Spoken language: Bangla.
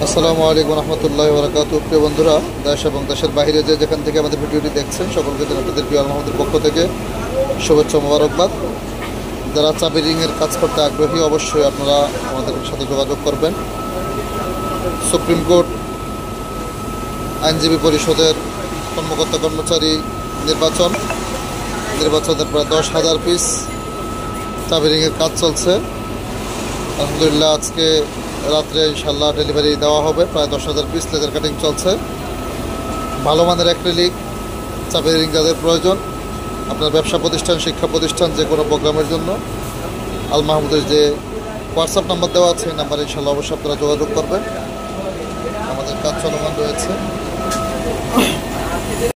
আসসালামু আলাইকুম রহমতুল্লাহি ওয়া বারাকাতুহু। প্রিয় বন্ধুরা, দেশ এবং দেশের বাইরে যে যেখান থেকে আমাদের ভিডিওটি দেখছেন সকলকে আপনাদের প্রিয় আলহামদের পক্ষ থেকে শুভেচ্ছা মোবারকবাদ। যারা চাবি রিংয়ের কাজ করতে আগ্রহী অবশ্যই আপনারা আমাদের সাথে যোগাযোগ করবেন। সুপ্রিম কোর্ট আইনজীবী পরিষদের কর্মকর্তা কর্মচারী নির্বাচনের প্রায় 10,000 পিস চাবি রিংয়ের কাজ চলছে। আলহামদুলিল্লাহ আজকে রাত্রে ইনশাল্লাহ ডেলিভারি দেওয়া হবে। প্রায় 10,000 পিস লেজার কাটিং চলছে। ভালো মানের অ্যাক্রিলিক চাবি রিং যাদের প্রয়োজন, আপনার ব্যবসা প্রতিষ্ঠান, শিক্ষা প্রতিষ্ঠান, যে কোনো প্রোগ্রামের জন্য আল মাহমুদের যে হোয়াটসঅ্যাপ নাম্বার দেওয়া আছে এই নাম্বারে ইনশাল্লাহ অবশ্যই আপনারা যোগাযোগ করবেন। আমাদের কাজ চলমান রয়েছে।